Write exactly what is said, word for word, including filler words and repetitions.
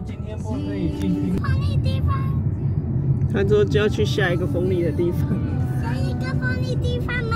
今天不可以进去。 风力地方。 他说就要去下一个风力的地方。 下一个风力地方吗？